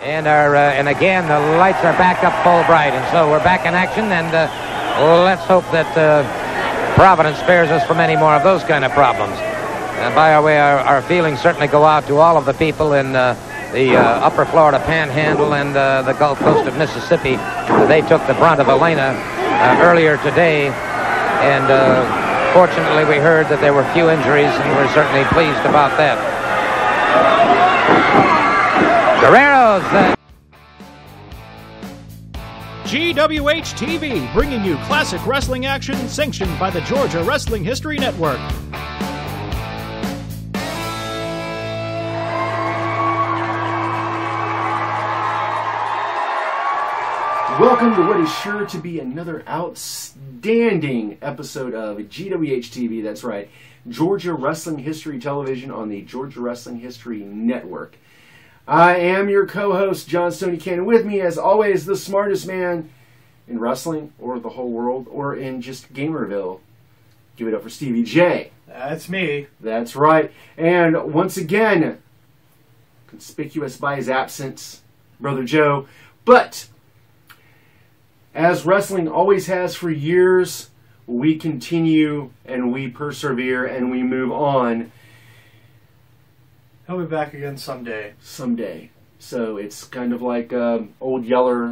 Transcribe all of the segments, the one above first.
And again, the lights are back up full bright, and so we're back in action, and let's hope that Providence spares us from any more of those kind of problems. And by our way, our feelings certainly go out to all of the people in the upper Florida Panhandle and the Gulf Coast of Mississippi. They took the brunt of Elena earlier today, and fortunately we heard that there were few injuries, and we're certainly pleased about that. Guerrero's GWH-TV, bringing you classic wrestling action sanctioned by the Georgia Wrestling History Network. Welcome to what is sure to be another outstanding episode of GWH-TV. That's right, Georgia Wrestling History Television on the Georgia Wrestling History Network. I am your co-host, John Stoney Cannon. With me, as always, the smartest man in wrestling, or the whole world, or in just Gamerville. Give it up for Stevie J. That's me. That's right. And once again, conspicuous by his absence, Brother Joe. But as wrestling always has for years, we continue and we persevere and we move on. He'll be back again someday. Someday. So it's kind of like Old Yeller.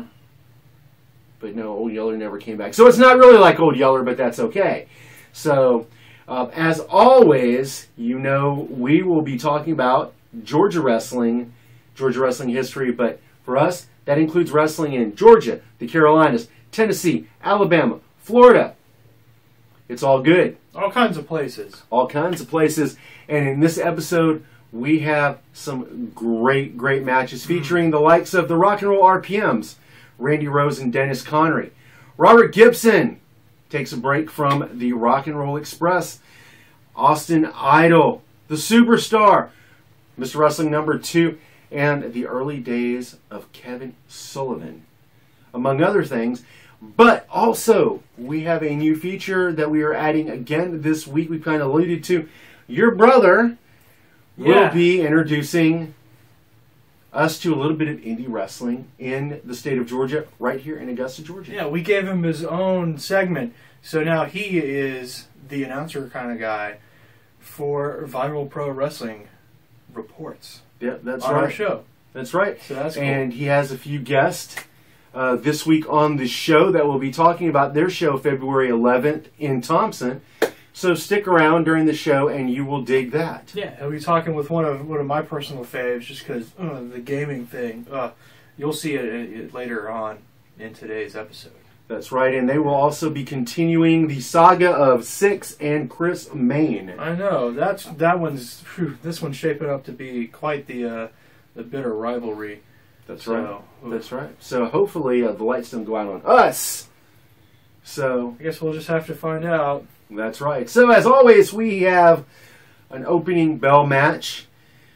But no, Old Yeller never came back. So it's not really like Old Yeller, but that's okay. So, as always, you know, we will be talking about Georgia wrestling history. But for us, that includes wrestling in Georgia, the Carolinas, Tennessee, Alabama, Florida. It's all good. All kinds of places. All kinds of places. And in this episode, we have some great matches featuring the likes of the Rock and Roll RPMs, Randy Rose and Dennis Connery. Robert Gibson takes a break from the Rock and Roll Express. Austin Idol, the Superstar, Mr. Wrestling #2, and the early days of Kevin Sullivan, among other things. But also, we have a new feature that we are adding again this week. We kind of alluded to. Your brother will be introducing us to a little bit of indie wrestling in the state of Georgia, right here in Augusta, Georgia. Yeah, we gave him his own segment. So now he is the announcer kind of guy for Viral Pro Wrestling Reports. Yeah, that's on right. our show. That's right. So that's cool. And he has a few guests this week on the show that will be talking about their show February 11th in Thompson. So stick around during the show and you will dig that. Yeah, he'll be talking with one of my personal faves, just because the gaming thing. You'll see it later on in today's episode. That's right, and they will also be continuing the saga of Six and Chris Main. I know this one's shaping up to be quite the bitter rivalry. That's right. That's right. So hopefully the lights don't go out on us. So I guess we'll just have to find out. That's right. So as always, we have an opening bell match.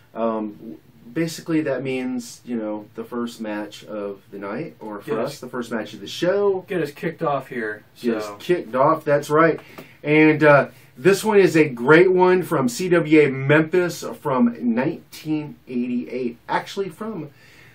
Basically, that means, you know, the first match of the night, or for us, the first match of the show. Get us kicked off here. Get us kicked off. That's right. And this one is a great one from CWA Memphis from 1988. Actually, from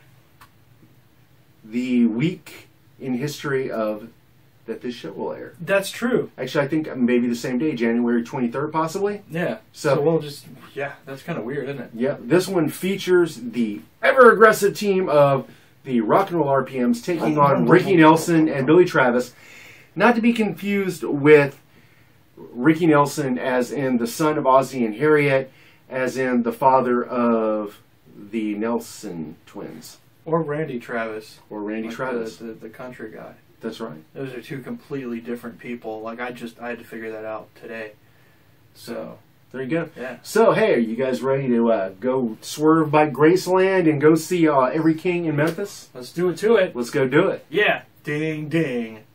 the week in history of that this show will air. That's true. Actually, I think maybe the same day, January 23rd, possibly. Yeah. So we'll just, that's kind of weird, isn't it? Yeah. This one features the ever-aggressive team of the Rock and Roll RPMs taking on Ricky Nelson and Billy Travis. Not to be confused with Ricky Nelson as in the son of Ozzie and Harriet, as in the father of the Nelson twins. Or Randy Travis. Or Randy Travis. The country guy. That's right. Those are two completely different people. Like, I had to figure that out today. So there you go. Yeah. So, hey, are you guys ready to go swerve by Graceland and go see Every King in Memphis? Let's do it to it. Let's go do it. Yeah. Ding, ding.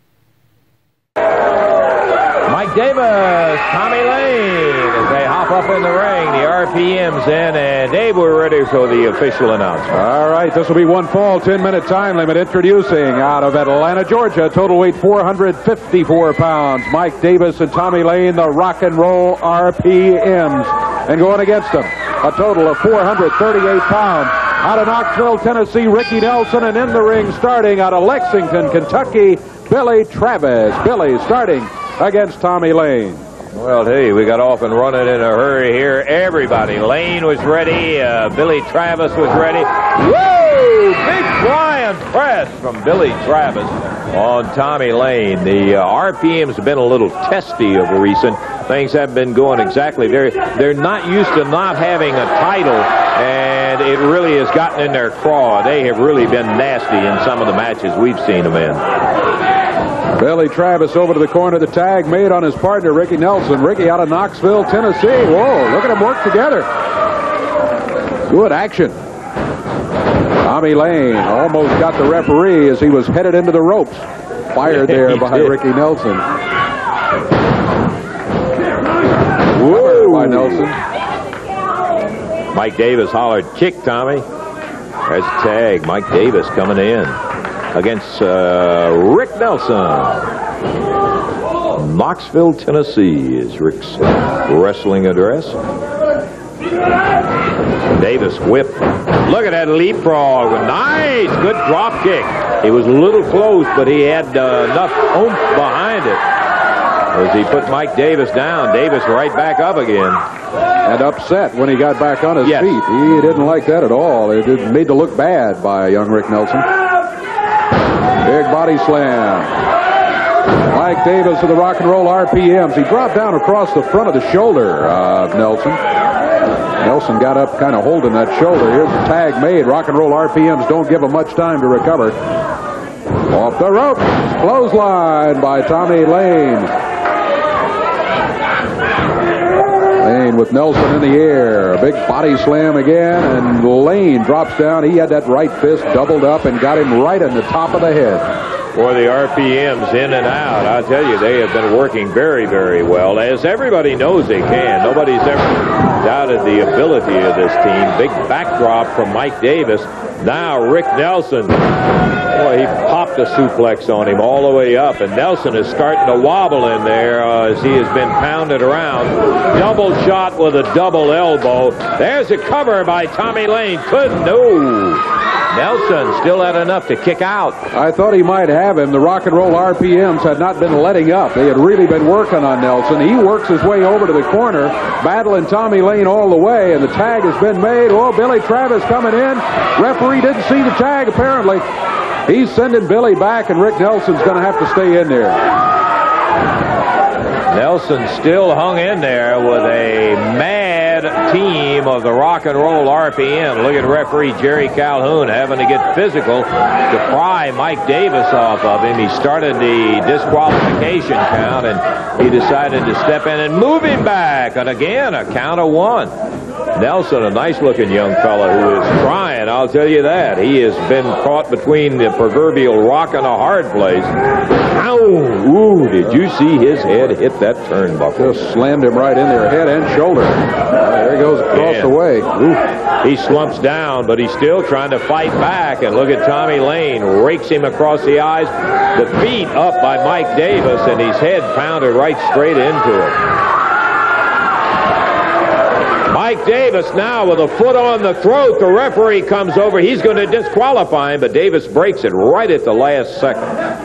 Mike Davis, Tommy Lane, as they hop up in the ring. The RPM's in, and Dave, we're ready for the official announcement. All right, this will be one fall, 10-minute time limit. Introducing out of Atlanta, Georgia, total weight 454 pounds. Mike Davis and Tommy Lane, the Rock and Roll RPMs. And going against them, a total of 438 pounds, Out of Knoxville, Tennessee, Ricky Nelson, and in the ring starting out of Lexington, Kentucky, Billy Travis. Billy starting against Tommy Lane. Well, hey, we got off and running in a hurry here. Everybody. Lane was ready. Billy Travis was ready. Woo! Big flying press from Billy Travis on Tommy Lane. The RPMs have been a little testy of recent. Things haven't been going exactly. They're not used to not having a title, and it really has gotten in their craw. They have really been nasty in some of the matches we've seen them in. Billy Travis over to the corner. The tag made on his partner, Ricky Nelson. Ricky out of Knoxville, Tennessee. Whoa, look at them work together. Good action. Tommy Lane almost got the referee as he was headed into the ropes. Fired there by Ricky Nelson. Whoa. By Nelson. Mike Davis hollered, kick, Tommy. There's a tag. Mike Davis coming in against Rick Nelson. Knoxville, Tennessee is Rick's wrestling address. Davis whip. Look at that leapfrog. Nice. Good drop kick. He was a little close, but he had enough oomph behind it. As he put Mike Davis down, Davis right back up again. And upset when he got back on his feet. He didn't like that at all. It made to look bad by young Rick Nelson. Big body slam. Mike Davis of the Rock and Roll RPMs. He dropped down across the front of the shoulder of Nelson. Nelson got up kind of holding that shoulder. Here's the tag made. Rock and Roll RPMs don't give him much time to recover. Off the rope. Clothesline by Tommy Lane. Lane with Nelson in the air. A big body slam again, and Lane drops down. He had that right fist doubled up and got him right in the top of the head. For the RPMs in and out, I tell you, they have been working very, very well, as everybody knows they can. Nobody's ever doubted the ability of this team. Big backdrop from Mike Davis. Now Rick Nelson. Boy, he popped a suplex on him all the way up, and Nelson is starting to wobble in there as he has been pounded around. Double shot with a double elbow. There's a cover by Tommy Lane. No. Nelson still had enough to kick out. I thought he might have him. The Rock and Roll RPMs had not been letting up. They had really been working on Nelson. He works his way over to the corner, battling Tommy Lane all the way, and the tag has been made. Oh, Billy Travis coming in. Referee didn't see the tag, apparently. He's sending Billy back, and Rick Nelson's going to have to stay in there. Nelson still hung in there with a mad team of the Rock and Roll RPM. Look at referee Jerry Calhoun having to get physical to pry Mike Davis off of him. He started the disqualification count, and he decided to step in and move him back. And again, a count of one. Nelson, a nice-looking young fella who is trying, I'll tell you that. He has been caught between the proverbial rock and a hard place. Ow! Ooh, did you see his head hit that turnbuckle? Just slammed him right in there, head and shoulder. There he goes across the way. Ooh. He slumps down, but he's still trying to fight back. And look at Tommy Lane, rakes him across the eyes. The feet up by Mike Davis, and his head pounded right straight into it. Mike Davis now with a foot on the throat. The referee comes over. He's going to disqualify him, but Davis breaks it right at the last second.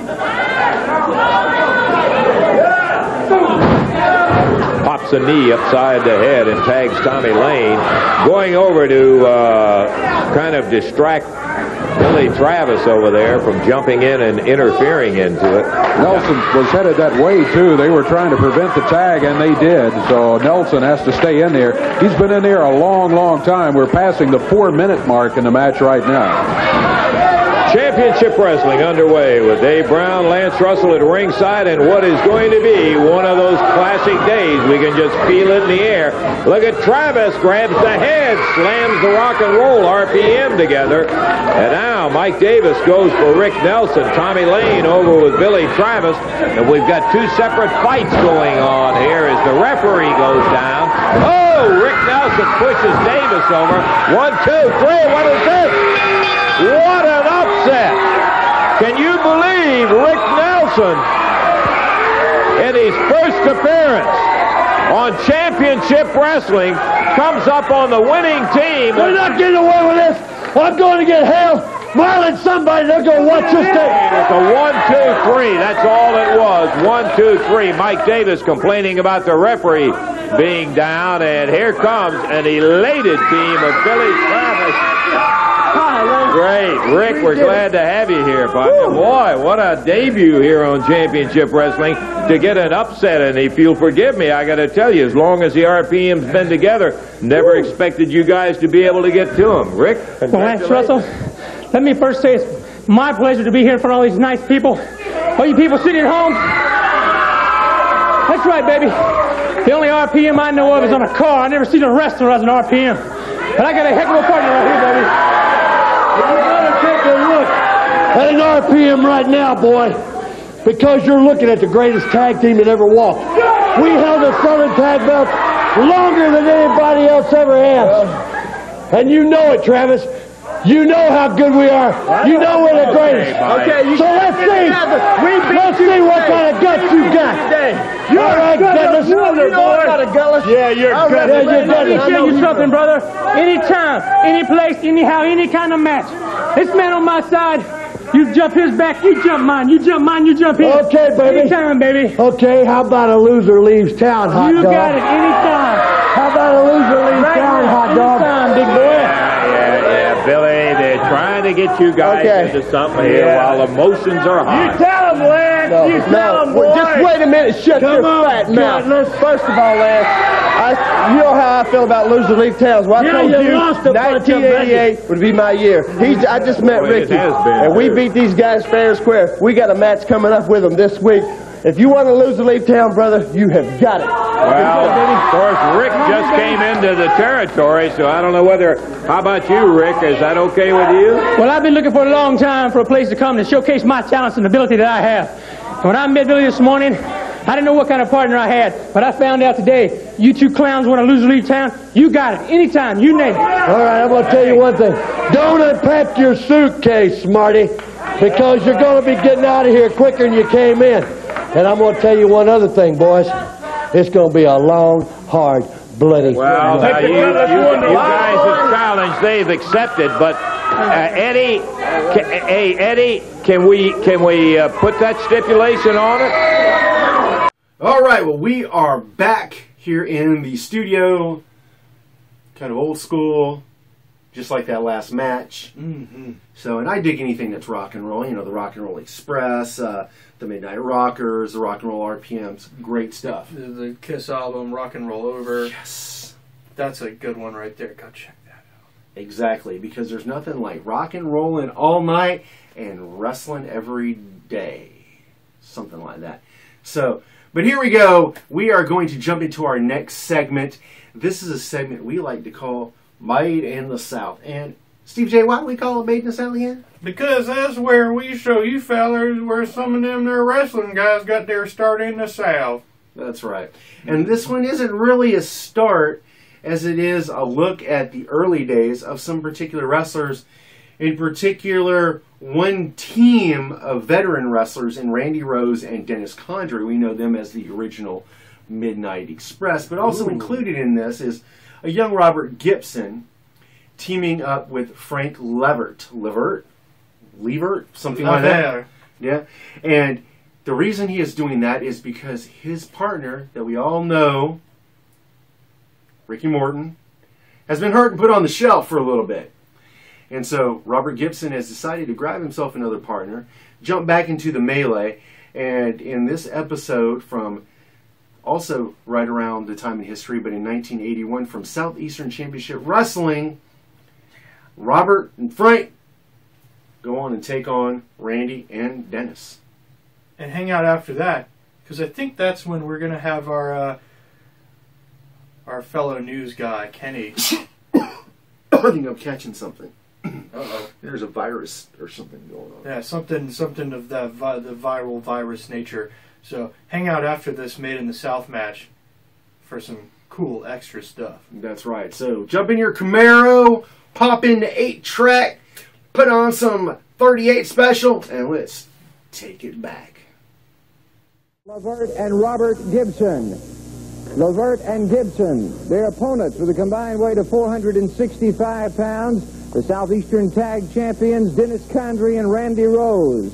Pops a knee upside the head and tags Tommy Lane. Going over to kind of distract Billy Travis over there from jumping in and interfering into it. Nelson was headed that way, too. They were trying to prevent the tag, and they did. So Nelson has to stay in there. He's been in there a long, long time. We're passing the 4-minute mark in the match right now. Championship Wrestling underway with Dave Brown, Lance Russell at ringside, and what is going to be one of those classic days. We can just feel it in the air. Look at Travis, grabs the head, slams the Rock and Roll RPM together. And now Mike Davis goes for Rick Nelson. Tommy Lane over with Billy Travis. And we've got two separate fights going on here as the referee goes down. Oh, Rick Nelson pushes Davis over. 1, 2, 3, what is this? What an upset! Can you believe Rick Nelson, in his first appearance on Championship Wrestling, comes up on the winning team? We're not getting away with this! I'm going to get hell smiling somebody. They're going to watch this thing. It's a 1, 2, 3. That's all it was. 1, 2, 3. Mike Davis complaining about the referee being down, and here comes an elated team of Billy Travis. Great. Rick, we're glad to have you here, partner. Boy, what a debut here on Championship Wrestling to get an upset. And if you'll forgive me, I got to tell you, as long as the RPM's been together, never expected you guys to be able to get to them. Rick? Well, Lance Russell, let me first say it's my pleasure to be here in front of all these nice people. All you people sitting at home. That's right, baby. The only RPM I know of is on a car. I never seen a wrestler as an RPM. But I got a heck of a partner right here, baby. You gotta take a look at an RPM right now, boy, because you're looking at the greatest tag team that ever walked. We held the Southern Tag Belt longer than anybody else ever has. And you know it, Travis. You know how good we are. You know we're the greatest. Okay, so let's see. Let's see what kind of guts you got. You're all right, Dennis. You know I got a gutless. Yeah, you're gutless. Let me tell you something, brother. Anytime, any place, anyhow, any kind of match. This man on my side, you jump his back, you jump mine. You jump mine, you jump his. Okay, baby. Anytime, baby. Okay, how about a loser leaves town, hot dog? You got it, anytime. How about a loser leaves town, hot dog? Anytime, big boy. Yeah, Billy, they're trying to get you guys into something here while emotions are high. You tell him, Lance. You tell him, boy. Just wait a minute. Shut your fat mouth. First of all, Lance, you know how I feel about loser leave towns. Well, I told you 1988 would be my year. I just met Ricky, and we beat these guys fair and square. We got a match coming up with them this week. If you want to lose or leave town, brother, you have got it. Well, of course, Rick just came into the territory, so I don't know whether... How about you, Rick? Is that okay with you? Well, I've been looking for a long time for a place to come to showcase my talents and ability that I have. When I met Billy this morning, I didn't know what kind of partner I had, but I found out today, you two clowns want to lose or leave town, you got it. Anytime, you name it. All right, I'm going to tell you one thing. Don't unpack your suitcase, Smarty, because you're going to be getting out of here quicker than you came in. And I'm going to tell you one other thing, boys. It's going to be a long, hard, bloody... Well, now you guys have challenged, they've accepted, but Eddie, Eddie, can we put that stipulation on it? All right, well, we are back here in the studio, kind of old school, just like that last match. So, and I dig anything that's rock and roll. You know, the Rock and Roll Express, the Midnight Rockers, the Rock and Roll RPMs. Great stuff. The Kiss album, Rock and Roll Over. Yes. That's a good one right there. Go check that out. Exactly, because there's nothing like rock and rolling all night and wrestling every day. Something like that. So, but here we go. We are going to jump into our next segment. This is a segment we like to call Made in the South. And Steve J, why do we call it Made in the South again? Because that's where we show you fellers where some of them there wrestling guys got their start in the South. That's right. And this one isn't really a start as it is a look at the early days of some particular wrestlers. In particular, one team of veteran wrestlers in Randy Rose and Dennis Condrey. We know them as the original Midnight Express. But also included in this is a young Robert Gibson teaming up with Frank Levert, something like that. Yeah. And the reason he is doing that is because his partner that we all know, Ricky Morton, has been hurt and put on the shelf for a little bit. And so Robert Gibson has decided to grab himself another partner, jump back into the melee, and in this episode from also right around the time in history, but in 1981 from Southeastern Championship Wrestling, Robert and Frank go on and take on Randy and Dennis. And hang out after that, because I think that's when we're going to have our fellow news guy, Kenny. I think I'm catching something. Uh-oh. There's a virus or something going on. Yeah, something of that the viral virus nature. So hang out after this Made in the South match for some cool extra stuff. That's right. So jump in your Camaro, pop into 8-track, put on some 38 special, and let's take it back. Levert and Robert Gibson. Levert and Gibson, their opponents with a combined weight of 465 pounds the Southeastern Tag Champions, Dennis Condrey and Randy Rose.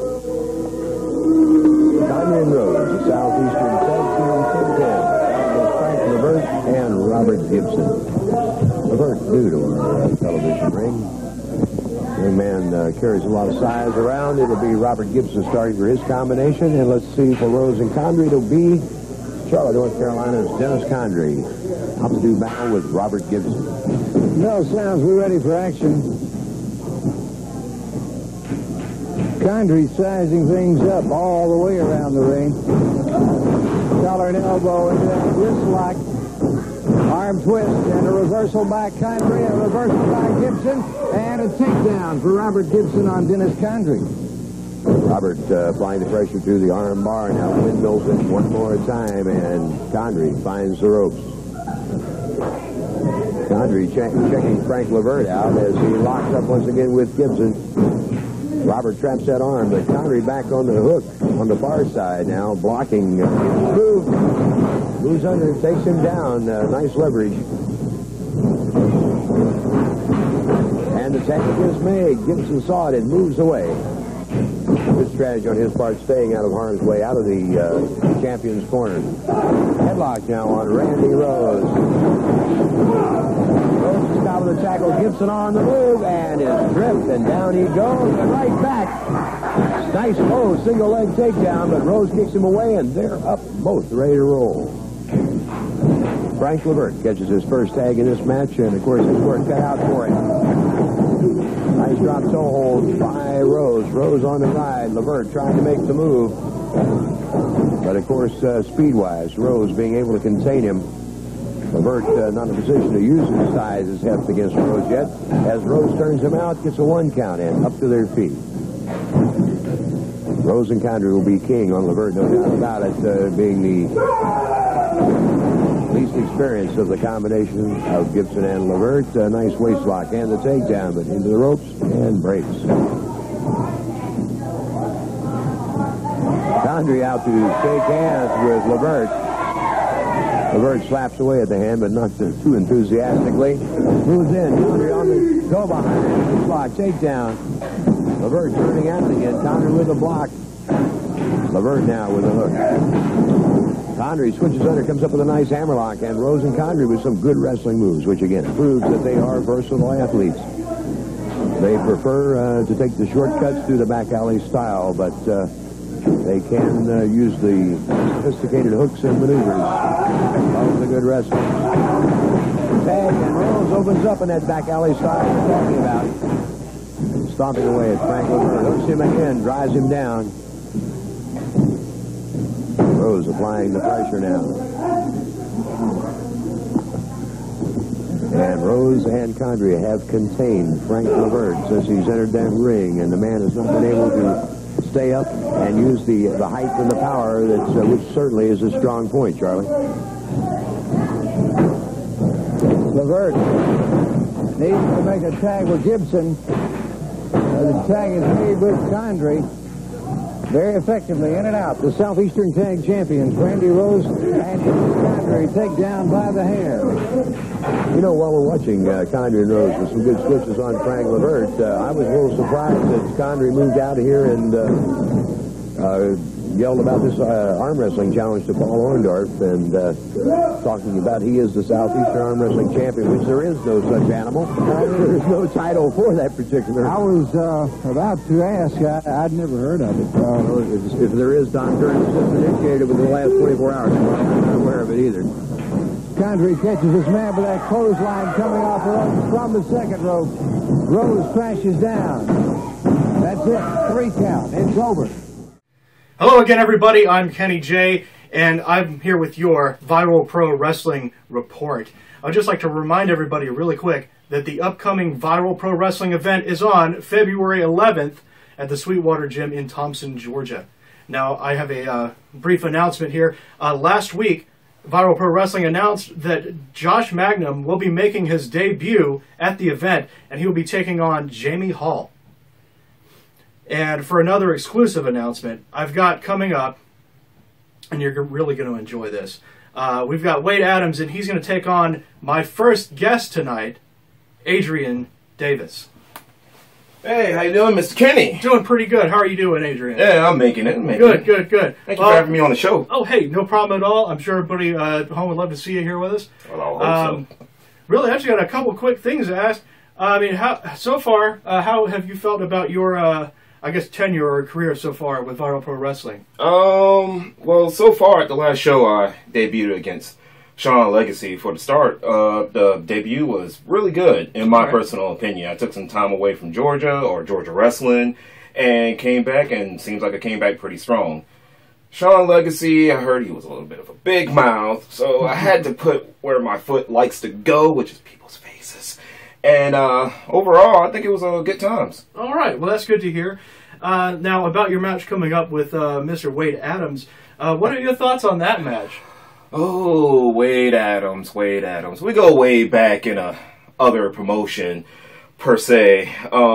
Condrey and Rose, the Southeastern Tag Team 10-10. Frank Levert and Robert Gibson. Levert new to our television ring. Young man carries a lot of size around. It'll be Robert Gibson starting for his combination. And let's see, for Rose and Condrey, it'll be Charlotte, North Carolina's Dennis Condrey. Up to do battle with Robert Gibson. Bell sounds, we're ready for action. Condrey sizing things up all the way around the ring. Collar and elbow into that wrist lock. Arm twist and a reversal by Condrey, a reversal by Gibson, and a takedown for Robert Gibson on Dennis Condrey. Robert applying the pressure to the arm bar, now windmills it one more time, and Condrey finds the ropes. Condrey checking Frank Levert out as he locks up once again with Gibson. Robert traps that arm, but Condrey back on the hook on the far side now, blocking. Moves under, takes him down. Nice leverage. And the tag is made. Gibson saw it and moves away. Good strategy on his part, staying out of harm's way, out of the champion's corner. Headlock now on Randy Rose. Rose is top of the tackle. Gibson on the move and is tripped, and down he goes and right back. Nice single leg takedown, but Rose kicks him away, and they're up both ready to roll. Frank Levert catches his first tag in this match, and of course his work cut out for him. Nice drop toe hold by Rose. Rose on the ride. Levert trying to make the move. But of course, speed-wise, Rose being able to contain him. Levert not in a position to use his size as heft against Rose yet. As Rose turns him out, gets a 1 count in, up to their feet. Rose and Condrey will be king on Levert, no doubt about it, being the least experienced of the combination of Gibson and Levert. A nice waist lock and the takedown, but into the ropes and breaks. Condrey out to shake hands with Levert. Levert slaps away at the hand, but not too enthusiastically. Moves in. Condrey on the go behind. Waist lock, takedown. Levert turning out again. Condrey with a block. Levert now with a hook. Condrey switches under, comes up with a nice hammerlock, and Rose and Condrey with some good wrestling moves, which again proves that they are versatile athletes. They prefer to take the shortcuts through the back alley style, but they can use the sophisticated hooks and maneuvers of the good wrestling. Tag, and Rose opens up in that back alley style we're talking about. Stomping away at Frank Levert. Hooks him again, drives him down. Rose applying the pressure now. And Rose and Condrey have contained Frank Levert since he's entered that ring, and the man has not been able to stay up and use the height and the power, which certainly is a strong point, Charlie. Levert needs to make a tag with Gibson. The tag is made with Condrey. Very effectively, in and out. The Southeastern Tag Champions, Randy Rose and Condrey, take down by the hair. You know, while we're watching Condrey and Rose with some good switches on Frank Levert, I was a little surprised that Condrey moved out of here and yelled about this arm wrestling challenge to Paul Orndorff, and talking about he is the Southeastern Arm Wrestling Champion, which there is no such animal. There is no title for that particular. I was about to ask. I'd never heard of it. If there is, Don Kearns just initiated within the last 24 hours. I'm not aware of it either. Condrey catches his man with that clothesline coming off the rope from the second rope. Rose crashes down. That's it. 3 count. It's over. Hello again, everybody. I'm Kenny J, and I'm here with your Viral Pro Wrestling Report. I'd just like to remind everybody really quick that the upcoming Viral Pro Wrestling event is on February 11th at the Sweetwater Gym in Thompson, Georgia. Now, I have a brief announcement here. Last week, Viral Pro Wrestling announced that Josh Magnum will be making his debut at the event, and he will be taking on Jamie Hall. And for another exclusive announcement, I've got coming up, and you're really going to enjoy this, we've got Wade Adams, and he's going to take on my first guest tonight, Adrian Davis. Hey, how you doing, Mr. Kenny? Doing pretty good. How are you doing, Adrian? Yeah, I'm making it. Good. Thank you for having me on the show. Oh, hey, no problem at all. I'm sure everybody at home would love to see you here with us. Well, I hope so. Really, I just got a couple quick things to ask. I mean, how have you felt about your, I guess, tenure or career so far with Viral Pro Wrestling? Well, so far at the last show, I debuted against Sean Legacy for the start. The debut was really good, in my personal opinion. I took some time away from Georgia Wrestling and came back, and seems like I came back pretty strong. Sean Legacy, I heard he was a little bit of a big mouth, so I had to put where my foot likes to go, which is people's faces. And overall, I think it was good times. All right, well, that's good to hear. Now, about your match coming up with Mr. Wade Adams, what are your thoughts on that match? Oh, Wade Adams. We go way back in a other promotion, per se.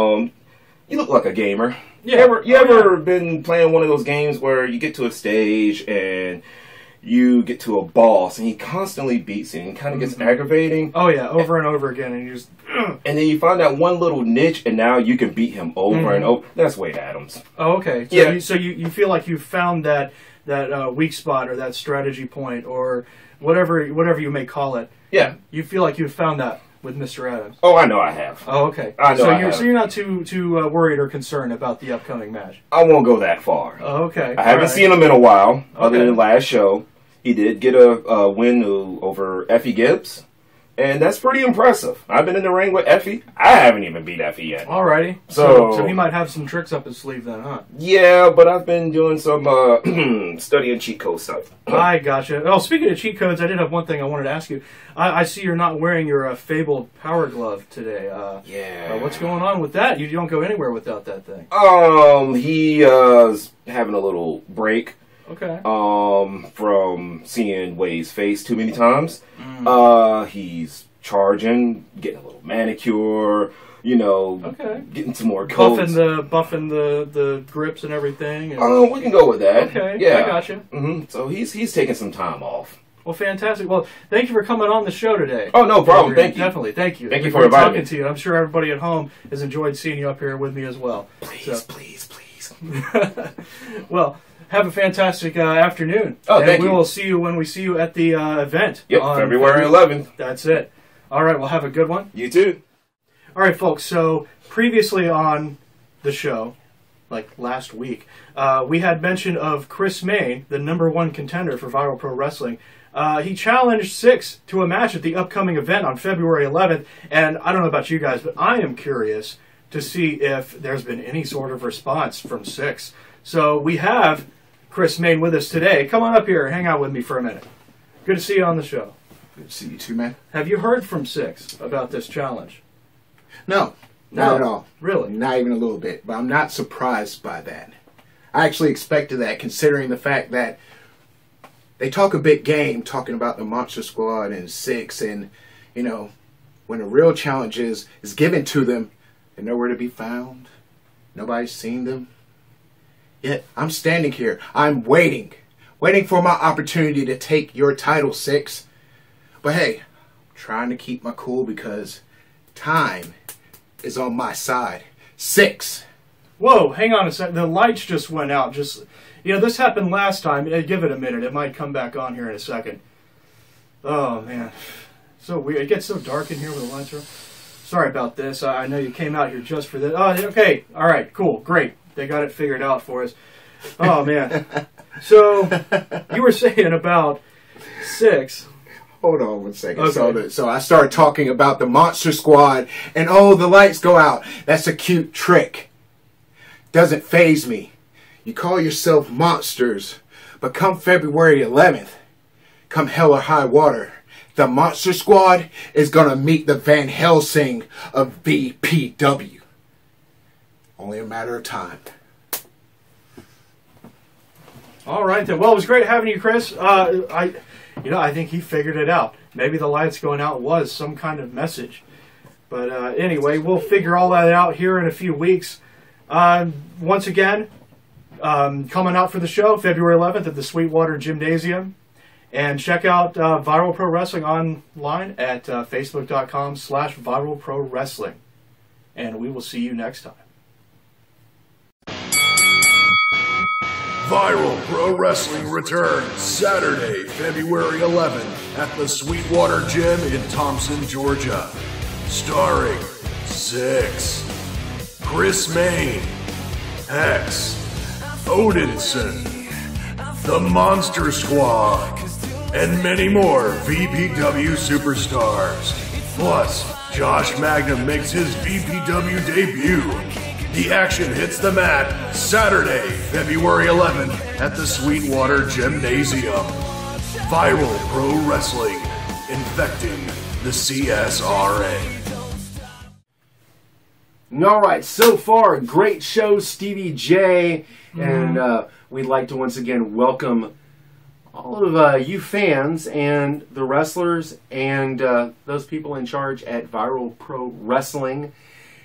You look like a gamer. Yeah. You ever been playing one of those games where you get to a stage and you get to a boss and he constantly beats you and kind of gets aggravating? Oh, yeah, over and over again. And you just... And then you find that one little niche and now you can beat him over and over. That's Wade Adams. Oh, okay. So you feel like you found that weak spot or that strategy point or whatever you may call it. Yeah. You feel like you've found that with Mr. Adams. Oh, I know I have. Oh, okay. So you're not too worried or concerned about the upcoming match. I won't go that far. Oh, okay. I haven't seen him in a while, other than last show. He did get a win over Effie Gibbs. And that's pretty impressive. I've been in the ring with Effie. I haven't even beat Effie yet. Alrighty. So he might have some tricks up his sleeve then, huh? Yeah, but I've been doing some studying cheat code stuff. I gotcha. Oh, speaking of cheat codes, I did have one thing I wanted to ask you. I see you're not wearing your fabled power glove today. Yeah. What's going on with that? You don't go anywhere without that thing. He's having a little break. Okay. From seeing Wade's face too many times. He's charging, getting a little manicure, getting some more coats. Buffing the grips and everything. We can go with that. Okay, yeah. I gotcha. So he's taking some time off. Well, fantastic. Well, thank you for coming on the show today. Oh, no problem. Thank you. Definitely. Thank you. Thank you for inviting me. Talking to you. I'm sure everybody at home has enjoyed seeing you up here with me as well. Please. Well, have a fantastic afternoon. Oh, thank you. We will see you when we see you at the event. Yep, on February 11th. That's it. All right, well, have a good one. You too. All right, folks, so previously on the show, like last week, we had mention of Chris Mayne, the #1 contender for Viral Pro Wrestling. He challenged Six to a match at the upcoming event on February 11th, and I don't know about you guys, but I am curious to see if there's been any sort of response from Six. So we have Chris Mayne with us today. Come on up here and hang out with me for a minute. Good to see you on the show. Good to see you too, man. Have you heard from Six about this challenge? No, not at all. Really? Not even a little bit. But I'm not surprised by that. I actually expected that, considering the fact that they talk a big game talking about the Monster Squad and Six, and, when a real challenge is given to them, they're nowhere to be found. Nobody's seen them. Yet I'm standing here. I'm waiting for my opportunity to take your title, Six. But hey, I'm trying to keep my cool because time is on my side. Six. Whoa, hang on a second. The lights just went out. This happened last time. Give it a minute. It might come back on here in a second. Oh, man. So weird. It gets so dark in here with the lights are. Sorry about this. I know you came out here just for this. Oh, okay. All right. Cool. Great. They got it figured out for us. Oh, man. So, you were saying about Six. Hold on one second. Okay. So I started talking about the Monster Squad, and the lights go out. That's a cute trick. Doesn't faze me. You call yourself monsters, but come February 11th, come hell or high water, the Monster Squad is going to meet the Van Helsing of VPW. Only a matter of time. All right, then. Well, it was great having you, Chris. I think he figured it out. Maybe the lights going out was some kind of message. But anyway, we'll figure all that out here in a few weeks. Once again, coming out for the show, February 11th at the Sweetwater Gymnasium. And check out Viral Pro Wrestling online at facebook.com/viralprowrestling. and we will see you next time. Viral Pro Wrestling returns Saturday, February 11th at the Sweetwater Gym in Thompson, Georgia. Starring Six, Chris Mayne, Hex, Odinson, The Monster Squad, and many more VPW superstars. Plus, Josh Magnum makes his VPW debut. The action hits the mat Saturday, February 11th at the Sweetwater Gymnasium. Viral Pro Wrestling, infecting the CSRA. All right, so far, great show, Stevie J. And we'd like to once again welcome all of you fans and the wrestlers and those people in charge at Viral Pro Wrestling.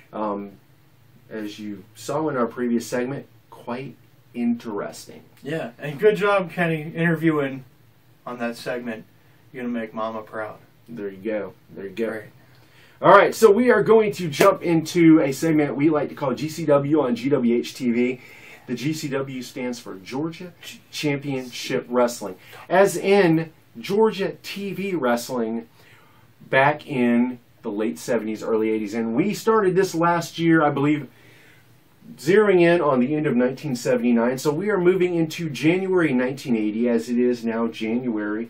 As you saw in our previous segment, quite interesting. Yeah, and good job, Kenny, interviewing on that segment. You're going to make Mama proud. There you go. There you go. Great. All right, so we are going to jump into a segment we like to call GCW on GWH TV. The GCW stands for Georgia Championship Wrestling, as in Georgia TV Wrestling back in the late 70s, early 80s. And we started this last year, I believe, zeroing in on the end of 1979. So we are moving into January 1980, as it is now January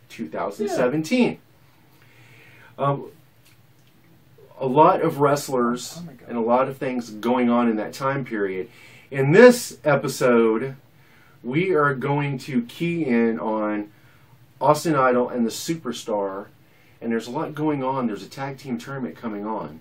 2017. Yeah. A lot of wrestlers and a lot of things going on in that time period. In this episode, we are going to key in on Austin Idol and the Superstar, and there's a lot going on. There's a tag team tournament coming on.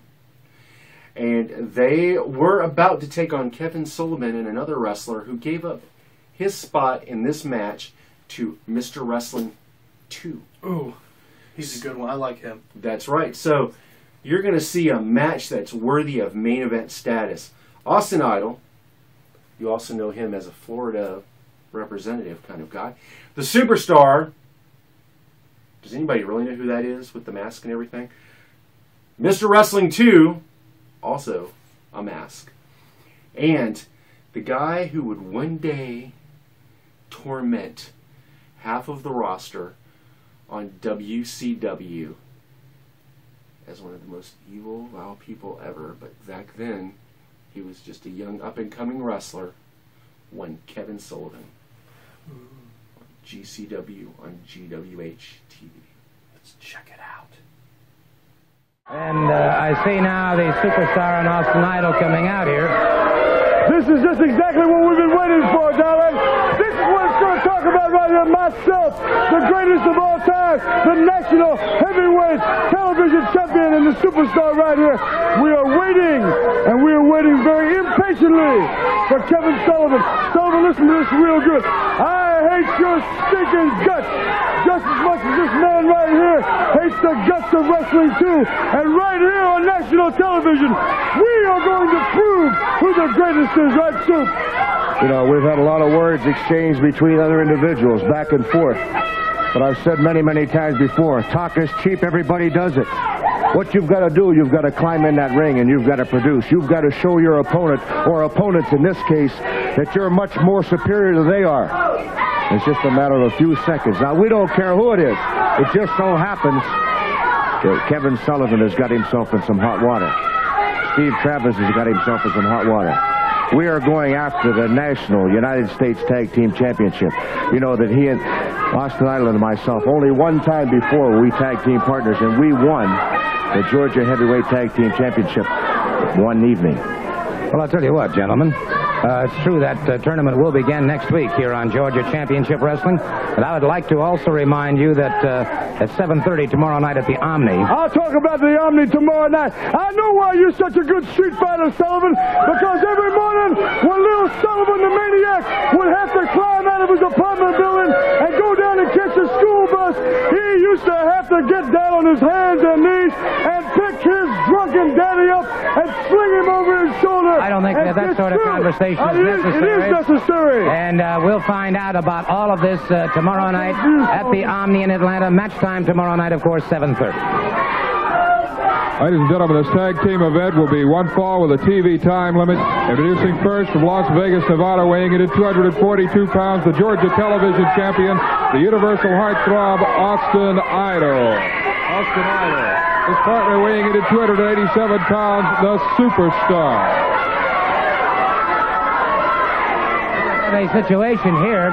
And they were about to take on Kevin Sullivan and another wrestler who gave up his spot in this match to Mr. Wrestling 2. Ooh, he's a good one. I like him. That's right. So you're going to see a match that's worthy of main event status. Austin Idol, you also know him as a Florida representative kind of guy. The Superstar, does anybody really know who that is with the mask and everything? Mr. Wrestling 2, also a mask. And the guy who would one day torment half of the roster on WCW as one of the most evil, vile people ever. But back then, he was just a young up-and-coming wrestler, one Kevin Sullivan. On GCW on GWH TV. Let's check it out. And I see now the Superstar and Austin Idol coming out here. This is just exactly what we've been waiting for, darling. This is what it's going to talk about right here. Myself, the greatest of all time, the national heavyweight television champion and the Superstar right here. We are waiting, and we are waiting very impatiently for Kevin Sullivan. Sullivan, listen to this real good. I hate your stinking guts just as much as this man right here hates the guts of wrestling too. And right here on national television, we are going to prove who the greatest is, right, Soup? You know, we've had a lot of words exchanged between other individuals, back and forth. But I've said many, many times before, talk is cheap, everybody does it. What you've got to do, you've got to climb in that ring and you've got to produce. You've got to show your opponent, or opponents in this case, that you're much more superior than they are. It's just a matter of a few seconds. Now, we don't care who it is. It just so happens that Kevin Sullivan has got himself in some hot water. Steve Travis has got himself in some hot water. We are going after the National United States Tag Team Championship. You know that he and Austin Idol and myself, only one time before we tag team partners, and we won the Georgia Heavyweight Tag Team Championship one evening. Well, I'll tell you what, gentlemen. It's true that tournament will begin next week here on Georgia Championship Wrestling. But I would like to also remind you that at 7:30 tomorrow night at the Omni. I'll talk about the Omni tomorrow night. I know why you're such a good street fighter, Sullivan, because every morning when little Sullivan the Maniac would have to climb out of his apartment building and go down and catch a school bus, he used to have to get down on his hands and knees and pick his drunken daddy up and sling him over his shoulder. I don't think that sort of conversation is necessary. It is necessary. And we'll find out about all of this tomorrow night at the Omni in Atlanta. Match time tomorrow night, of course, 7:30. Ladies and gentlemen, this tag team event will be one fall with a TV time limit. Introducing first from Las Vegas, Nevada, weighing in at 242 pounds, the Georgia television champion, the Universal Heartthrob, Austin Idol. Austin Idol. His partner weighing in at 287 pounds, the Superstar. A situation here.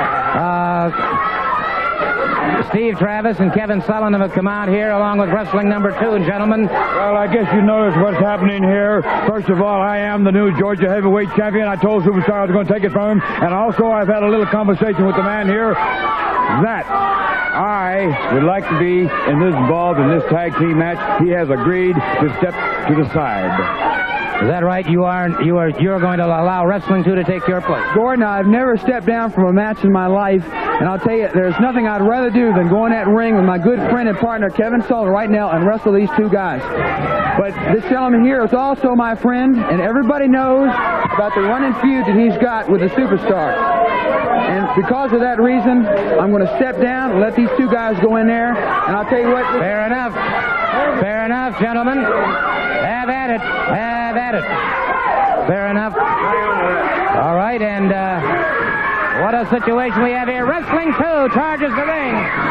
Steve Travis and Kevin Sullivan have come out here along with wrestling number 2, gentlemen. Well, I guess you notice what's happening here. First of all, I am the new Georgia heavyweight champion. I told Superstar I was going to take it from him. And also, I've had a little conversation with the man here that I would like to be involved in this tag team match. He has agreed to step to the side. Is that right? You're going to allow Wrestling 2 to take your place? Gordon, I've never stepped down from a match in my life, and I'll tell you, there's nothing I'd rather do than go in that ring with my good friend and partner Kevin Sullivan right now and wrestle these two guys. But this gentleman here is also my friend, and everybody knows about the running feud that he's got with the Superstar. And because of that reason, I'm going to step down and let these two guys go in there, and I'll tell you what... Fair enough. Fair enough, gentlemen. Have at it. Have at it. Fair enough. All right, and what a situation we have here. Wrestling 2 charges the ring.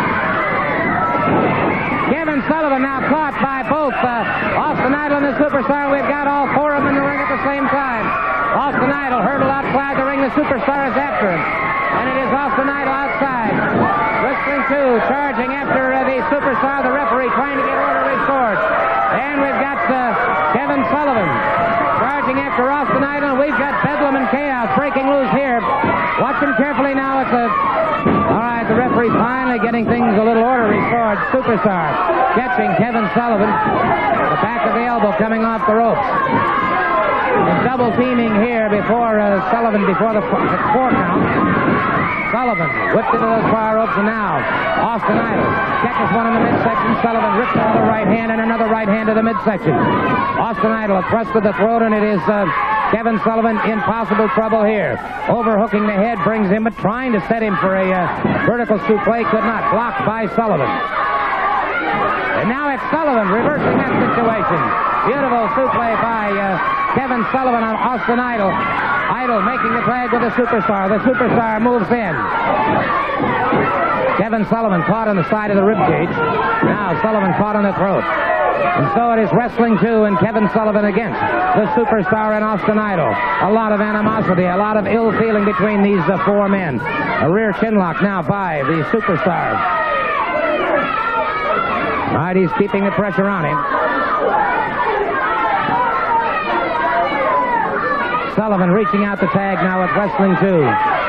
Kevin Sullivan now caught by both Austin Idol and the Superstar. We've got all 4 of them in the ring at the same time. Austin Idol hurdled outside the ring. The Superstar is after him. And it is Austin Idol outside. Wrestling 2 charging after the Superstar, the referee trying to get order restored. And we've got Kevin Sullivan charging after Austin Idol. We've got Bedlam and Chaos breaking loose here. Watch him carefully now. All right, the referee finally getting things a little order restored. Superstar catching Kevin Sullivan. The back of the elbow coming off the ropes. And double teaming here before Sullivan, before the 4 count. Sullivan whipped into those far ropes, and now Austin Idol catches one in the midsection. Sullivan rips another right hand and another right hand to the midsection. Austin Idol a thrust to the throat, and it is Kevin Sullivan in possible trouble here. Overhooking the head brings him, but trying to set him for a vertical suplex, could not. Blocked by Sullivan. And now it's Sullivan reversing that situation. Beautiful suplex by Kevin Sullivan on Austin Idol. Idol making the tag with the Superstar. The Superstar moves in. Kevin Sullivan caught on the side of the ribcage. Now Sullivan caught on the throat. And so it is Wrestling 2 and Kevin Sullivan against the Superstar and Austin Idol. A lot of animosity, a lot of ill feeling between these 4 men. A rear chinlock now by the Superstar. All right, he's keeping the pressure on him. Sullivan reaching out the tag now with Wrestling 2.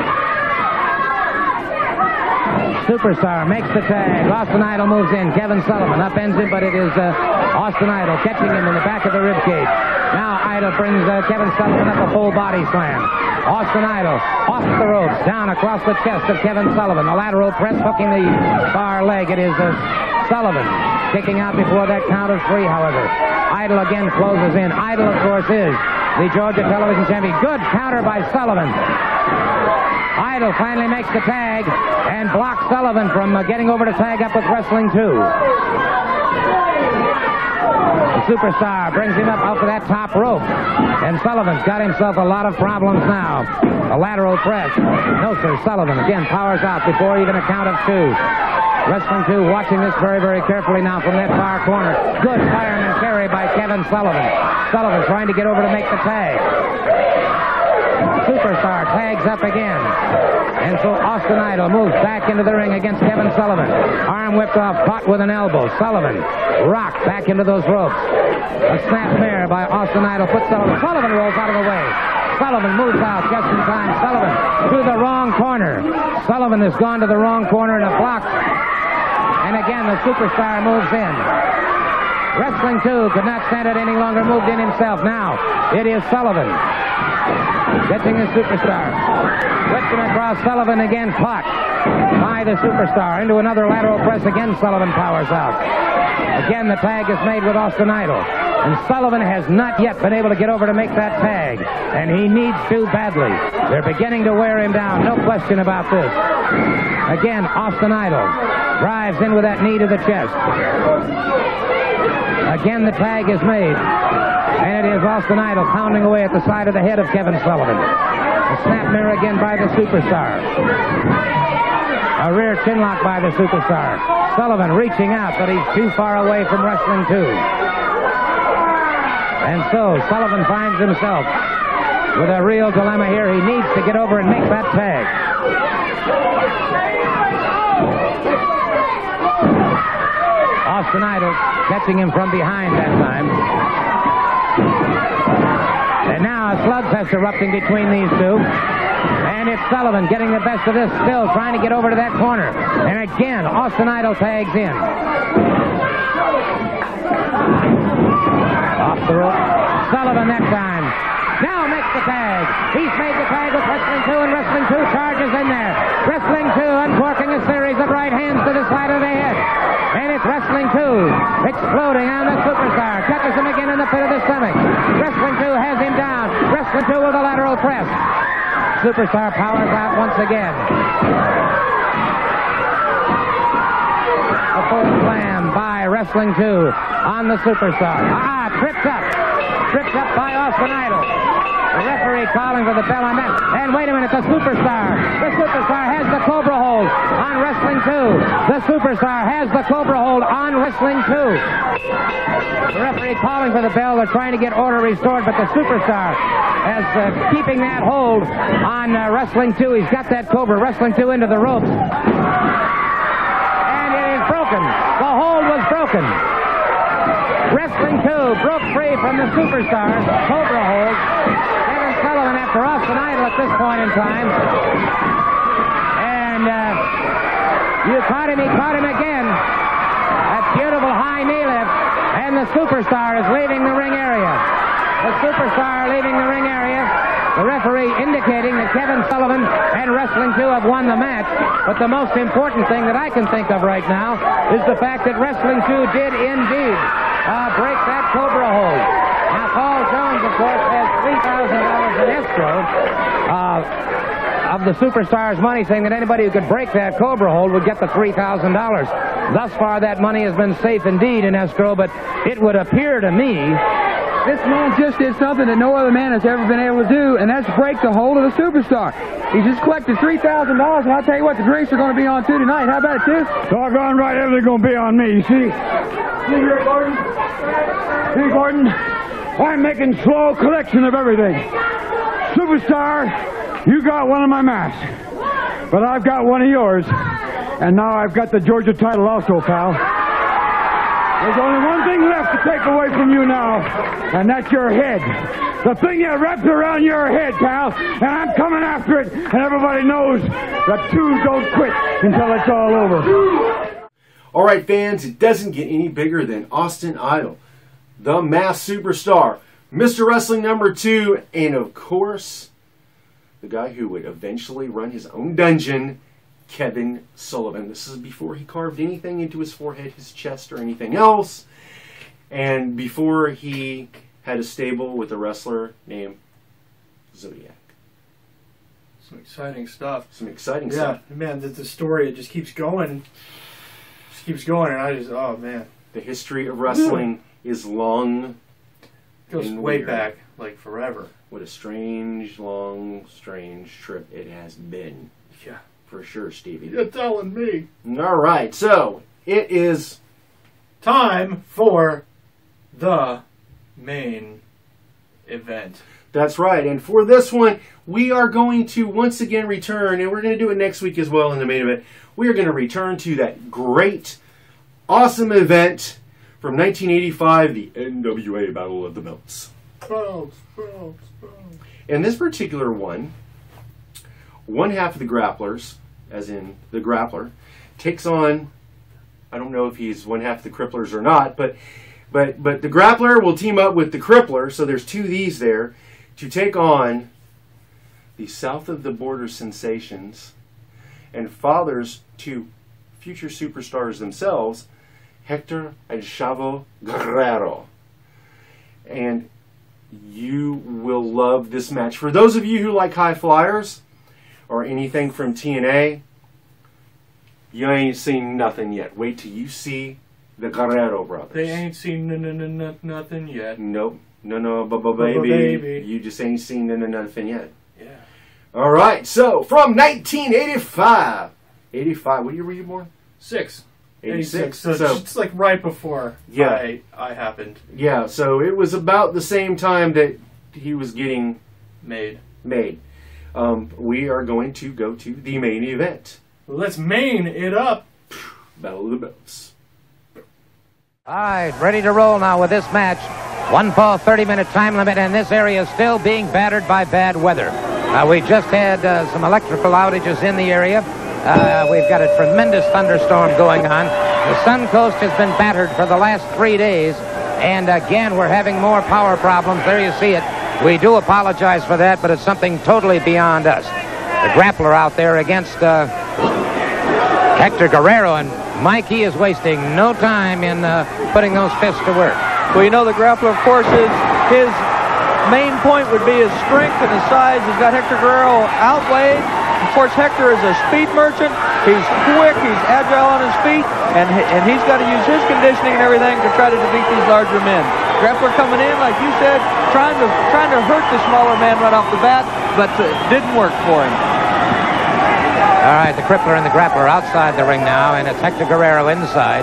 Superstar makes the tag. Austin Idol moves in. Kevin Sullivan upends him, but it is Austin Idol catching him in the back of the ribcage. Now Idol brings Kevin Sullivan up a full body slam. Austin Idol off the ropes, down across the chest of Kevin Sullivan. The lateral press hooking the far leg. It is Sullivan kicking out before that count of 3, however. Idol again closes in. Idol, of course, is the Georgia television champion. Good counter by Sullivan. Idol finally makes the tag and blocks Sullivan from getting over to tag up with Wrestling 2. The Superstar brings him up off of that top rope. And Sullivan's got himself a lot of problems now. A lateral press. No, sir. Sullivan again powers out before even a count of 2. Wrestling 2 watching this very, very carefully now from that far corner. Good fireman carry by Kevin Sullivan. Sullivan trying to get over to make the tag. Superstar tags up again. And so Austin Idol moves back into the ring against Kevin Sullivan. Arm whipped off, caught with an elbow. Sullivan rocked back into those ropes. A snap mare by Austin Idol puts Sullivan. Sullivan rolls out of the way. Sullivan moves out just in time. Sullivan to the wrong corner. Sullivan has gone to the wrong corner and a block. And again, the Superstar moves in. Wrestling 2 could not stand it any longer, moved in himself. Now, it is Sullivan. Catching the Superstar. Whips him across. Sullivan again caught by the Superstar. Into another lateral press. Again, Sullivan powers out. Again, the tag is made with Austin Idol. And Sullivan has not yet been able to get over to make that tag. And he needs to badly. They're beginning to wear him down. No question about this. Again, Austin Idol drives in with that knee to the chest. Again, the tag is made. And it is Austin Idol pounding away at the side of the head of Kevin Sullivan. A snap mirror again by the Superstar. A rear chinlock by the Superstar. Sullivan reaching out, but he's too far away from Wrestling 2. And so Sullivan finds himself with a real dilemma here. He needs to get over and make that tag. Austin Idol catching him from behind that time. And now a slugfest erupting between these two. And it's Sullivan getting the best of this, still trying to get over to that corner. And again, Austin Idol tags in. Off the rope. Sullivan that time. Now makes the tag. He's made the tag with Wrestling 2, and Wrestling 2 charges in there. Wrestling 2 uncorking a series of right hands to the side of the head. And it's Wrestling 2 exploding on the Superstar. Catches him again in the pit of the stomach. Wrestling 2 has him down. Wrestling 2 with a lateral press. Superstar powers out once again. A full slam by Wrestling 2 on the Superstar. Tripped up. Tripped up by Austin Idol. The referee calling for the bell on that. And wait a minute, the Superstar. The Superstar has the Cobra hold on Wrestling 2. The Superstar has the Cobra hold on Wrestling 2. The referee calling for the bell. They're trying to get order restored, but the Superstar is keeping that hold on Wrestling 2. He's got that Cobra. Wrestling 2 into the ropes. And it is broken. The hold was broken. Wrestling 2 broke free from the Superstar's Cobra hold. Kevin Sullivan after Austin Idol at this point in time. And you caught him, he caught him again. That beautiful high knee lift. And the Superstar is leaving the ring area. The Superstar leaving the ring area. The referee indicating that Kevin Sullivan and Wrestling 2 have won the match. But the most important thing that I can think of right now is the fact that Wrestling 2 did indeed break that Cobra hold. Now, Paul Jones, of course, has $3,000 in escrow of the Superstar's money, saying that anybody who could break that Cobra hold would get the $3,000. Thus far, that money has been safe indeed in escrow, but it would appear to me this man just did something that no other man has ever been able to do, and that's break the hold of the Superstar. He just collected $3,000, and I'll tell you what, the drinks are going to be on too tonight. How about it, too? Doggone right, everything's going to be on me, see? See here, Gordon? See, Gordon? I'm making slow collection of everything. Superstar, you got one of my masks, but I've got one of yours, and now I've got the Georgia title also, pal. There's only one thing left to take away from you now, and that's your head. The thing that wraps around your head, pal, and I'm coming after it, and everybody knows that twos don't quit until it's all over. All right, fans, it doesn't get any bigger than Austin Idol, the Masked Superstar, Mr. Wrestling #2, and of course, the guy who would eventually run his own dungeon, Kevin Sullivan. This is before he carved anything into his forehead, his chest, or anything else, and before he had a stable with a wrestler named Zodiac. Some exciting stuff. Some exciting stuff. Yeah, man, the story, it just keeps going. Just keeps going, and I just, oh, man. The history of wrestling is long. Goes way back, like forever. What a strange, long, strange trip it has been. Yeah. For sure, Stevie. You're telling me. All right, so it is time for the main event. That's right, and for this one, we are going to once again return, and we're going to do it next week as well in the main event. We are going to return to that great, awesome event from 1985, the NWA Battle of the Belts. Belts. In this particular one half of the grapplers, as in the grappler, takes on, I don't know if he's one half of the cripplers or not, but the grappler will team up with the crippler, so there's two of these there, to take on the south of the border sensations and fathers to future superstars themselves, Hector and Chavo Guerrero. And you will love this match. For those of you who like high flyers, or anything from TNA, you ain't seen nothing yet. Wait till you see The Guerrero brothers. They ain't seen nothing yet. Nope. No, baby. baby. You just ain't seen nothing yet. Yeah. All right. So from 1985. 85. What year were you born? 86. So it's like right before I happened. Yeah. So it was about the same time that he was getting made. We are going to go to the main event. Let's main it up. Battle of the Belts. All right, ready to roll now with this match. 1 fall, 30-minute time limit, and this area is still being battered by bad weather. We just had some electrical outages in the area. We've got a tremendous thunderstorm going on. The Suncoast has been battered for the last 3 days, and again, we're having more power problems. There you see it. We do apologize for that, but it's something totally beyond us. The grappler out there against Hector Guerrero, and Mikey is wasting no time in putting those fists to work. Well, you know, the grappler, of course, his main point would be his strength and his size. He's got Hector Guerrero outweighed. Of course, Hector is a speed merchant. He's quick, he's agile on his feet, and he's got to use his conditioning and everything to try to defeat these larger men. Grappler coming in, like you said, trying to hurt the smaller man right off the bat, but didn't work for him. All right, the Crippler and the Grappler outside the ring now, and it's Hector Guerrero inside.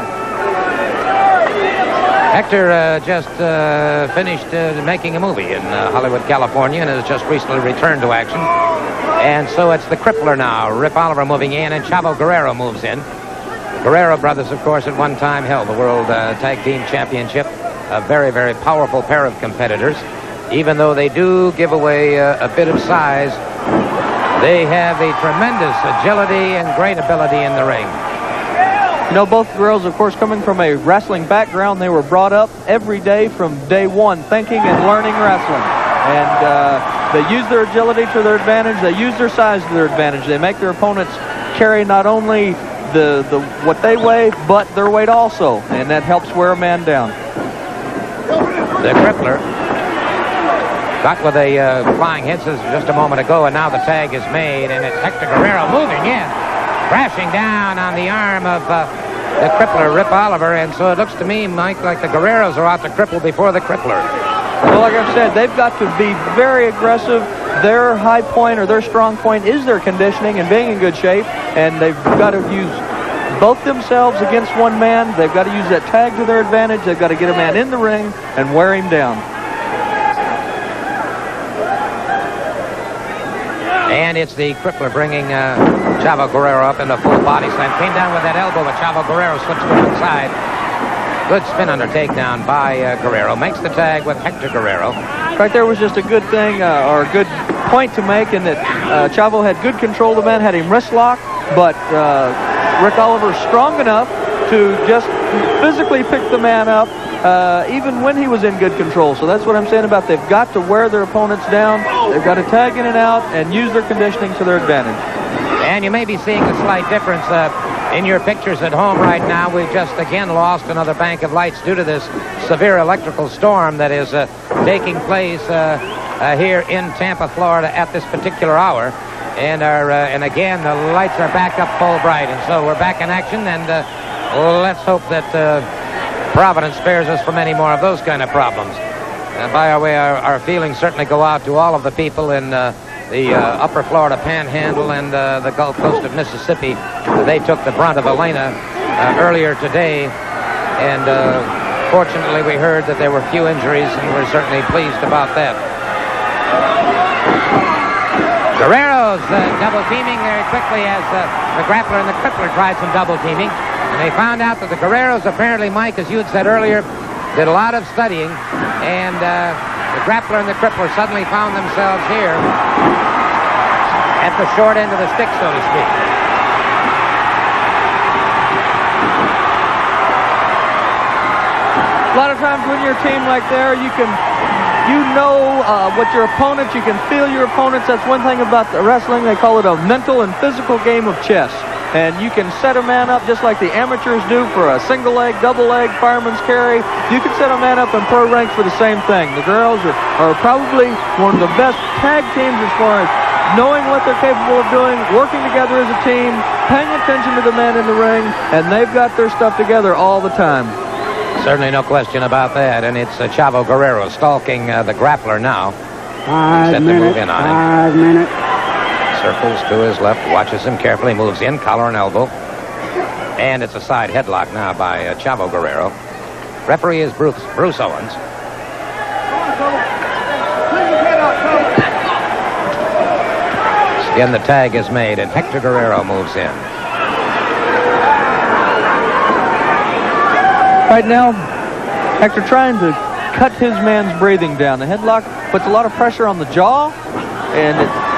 Hector just finished making a movie in Hollywood, California, and has just recently returned to action. And so it's the Crippler now. Rip Oliver moving in, and Chavo Guerrero moves in. Guerrero brothers, of course, at one time held the World Tag Team Championship. A very, very powerful pair of competitors. Even though they do give away a bit of size, they have a tremendous agility and great ability in the ring. You know, both girls, of course, coming from a wrestling background, they were brought up every day from day one, thinking and learning wrestling. And they use their agility to their advantage. They use their size to their advantage. They make their opponents carry not only what they weigh, but their weight also, and that helps wear a man down. The Crippler got with a flying head scissors just a moment ago, and now the tag is made, and it's Hector Guerrero moving in, crashing down on the arm of the Crippler, Rip Oliver, and so it looks to me, Mike, like the Guerreros are out to cripple before the Crippler. Well, like I've said, they've got to be very aggressive. Their high point or their strong point is their conditioning and being in good shape, and they've got to use both themselves against one man. They've got to use that tag to their advantage. They've got to get a man in the ring and wear him down. And it's the Crippler bringing Chavo Guerrero up into full body slam. Came down with that elbow, but Chavo Guerrero slips to one side. Good spin under takedown by Guerrero. Makes the tag with Hector Guerrero. Right there was just a good thing, or a good point to make, in that Chavo had good control of the man, had him wrist locked, but Rick Oliver's strong enough to just physically pick the man up, even when he was in good control. So that's what I'm saying about they've got to wear their opponents down. They've got to tag in and out and use their conditioning to their advantage. And you may be seeing a slight difference in your pictures at home right now. We've just again lost another bank of lights due to this severe electrical storm that is taking place here in Tampa, Florida at this particular hour. And again, the lights are back up full bright, and so we're back in action, and let's hope that Providence spares us from any more of those kind of problems. And by our way, our feelings certainly go out to all of the people in the upper Florida Panhandle and the Gulf Coast of Mississippi. They took the brunt of Elena earlier today, and fortunately we heard that there were few injuries, and we're certainly pleased about that. Guerrero's double teaming very quickly as the Grappler and the Crippler tried some double teaming, and they found out that the Guerreros apparently, Mike, as you had said earlier, did a lot of studying, and the Grappler and the Crippler suddenly found themselves here at the short end of the stick, so to speak. A lot of times when you're a team like there, you know what your opponents, you can feel your opponents. That's one thing about the wrestling. They call it a mental and physical game of chess. And you can set a man up just like the amateurs do for a single leg, double leg, fireman's carry. You can set a man up in pro ranks for the same thing. The girls are probably one of the best tag teams as far as knowing what they're capable of doing, working together as a team, paying attention to the man in the ring, and they've got their stuff together all the time. Certainly no question about that. And it's Chavo Guerrero stalking the grappler now. 5 minutes. Move in on 5 minutes. Circles to his left, watches him carefully, moves in, collar and elbow. And it's a side headlock now by Chavo Guerrero. Referee is Bruce Owens. Again, the tag is made, and Hector Guerrero moves in. Right now, Hector trying to cut his man's breathing down. The headlock puts a lot of pressure on the jaw, and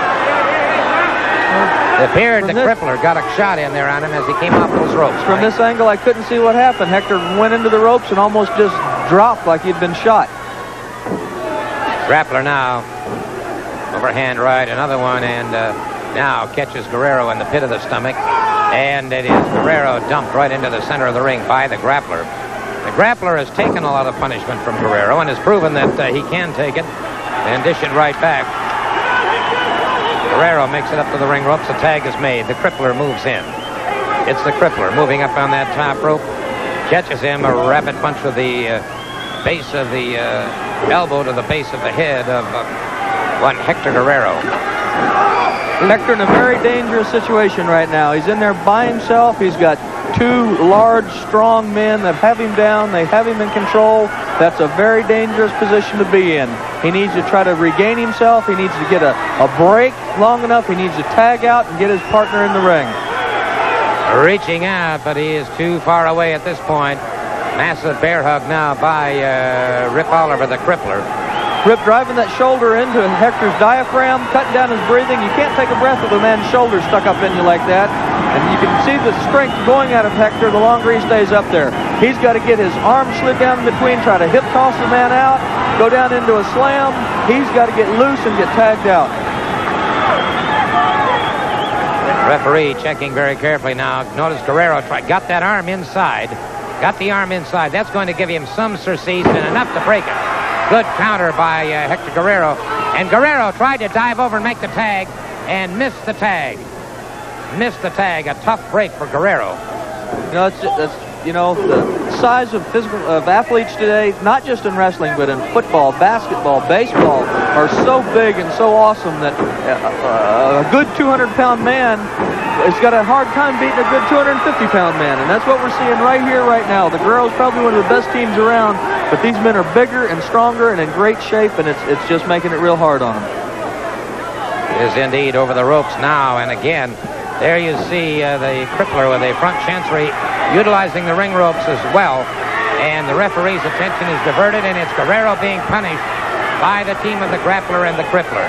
it appeared the crippler got a shot in there on him as he came off those ropes. From this angle, I couldn't see what happened. Hector went into the ropes and almost just dropped like he'd been shot. Grappler now, overhand right, another one, and now catches Guerrero in the pit of the stomach, and it is Guerrero dumped right into the center of the ring by the grappler. The grappler has taken a lot of punishment from Guerrero and has proven that he can take it and dish it right back. Guerrero makes it up to the ring ropes. The tag is made. The crippler moves in. It's the crippler moving up on that top rope. Catches him a rapid punch with the base of the elbow to the base of the head of one Hector Guerrero. Hector in a very dangerous situation right now. He's in there by himself. He's got two large, strong men that have him down. They have him in control. That's a very dangerous position to be in. He needs to try to regain himself. He needs to get a break long enough. He needs to tag out and get his partner in the ring. Reaching out, but he is too far away at this point. Massive bear hug now by Rip Oliver, the crippler. Rip driving that shoulder into Hector's diaphragm, cutting down his breathing. You can't take a breath with a man's shoulder stuck up in you like that. And you can see the strength going out of Hector the longer he stays up there. He's got to get his arm slid down in between, try to hip toss the man out, go down into a slam. He's got to get loose and get tagged out. Referee checking very carefully now. Notice Guerrero got that arm inside. Got the arm inside. That's going to give him some surcease and enough to break it. Good counter by Hector Guerrero. And Guerrero tried to dive over and make the tag and missed the tag. Missed the tag. A tough break for Guerrero. You know, the size of athletes today, not just in wrestling, but in football, basketball, baseball, are so big and so awesome that a good 200-pound man has got a hard time beating a good 250-pound man. And that's what we're seeing right here, right now. The Guerrero's probably one of the best teams around, but these men are bigger and stronger and in great shape, and it's just making it real hard on them. It is indeed over the ropes now, and again, there you see the crippler with a front chancery utilizing the ring ropes as well, and the referee's attention is diverted, and it's Guerrero being punished by the team of the grappler and the crippler.